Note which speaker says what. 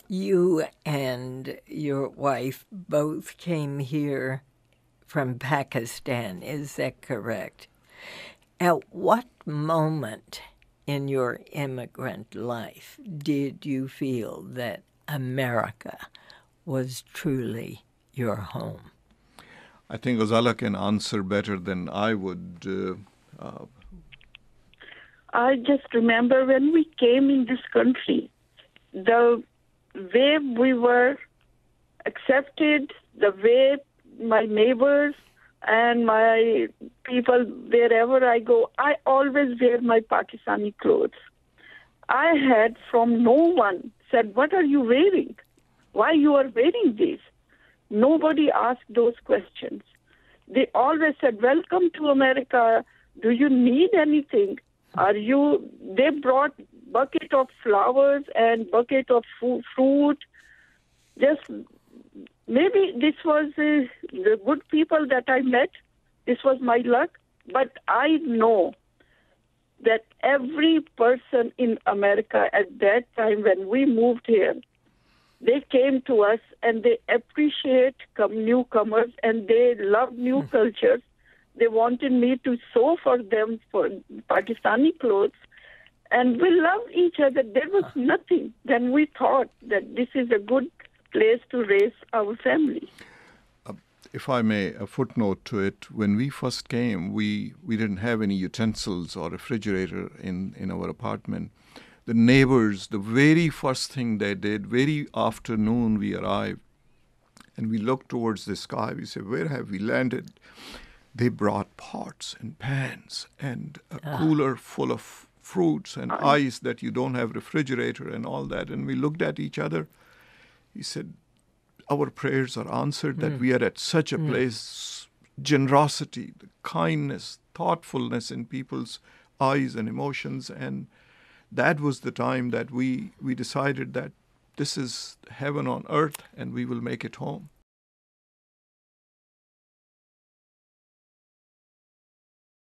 Speaker 1: You and your wife both came here from Pakistan, is that correct? At what moment in your immigrant life did you feel that America was truly your home?
Speaker 2: I think Ghazala can answer better than I would.
Speaker 3: I just remember when we came in this country, the way we were accepted, the way my neighbors and my people, wherever I go, I always wear my Pakistani clothes. I had from no one said, what are you wearing? Why you are wearing these? Nobody asked those questions. They always said, welcome to America. Do you need anything? They brought bucket of flowers and bucket of fruit. Just maybe this was the good people that I met. This was my luck. But I know that every person in America at that time when we moved here, they came to us and they appreciate newcomers and they love new cultures. They wanted me to sew for them for Pakistani clothes. And we loved each other. There was nothing. Then we thought that this is a good place to raise our family.
Speaker 2: If I may, a footnote to it, when we first came, we didn't have any utensils or refrigerator in our apartment. The neighbors, the very first thing they did, very afternoon we arrived, and we looked towards the sky. We said, where have we landed? They brought pots and pans and a cooler full of fruits and ice that you don't have refrigerator and all that. And we looked at each other. He said, our prayers are answered, that we are at such a place. Generosity, the kindness, thoughtfulness in people's eyes and emotions. And that was the time that we decided that this is heaven on earth and we will make it home.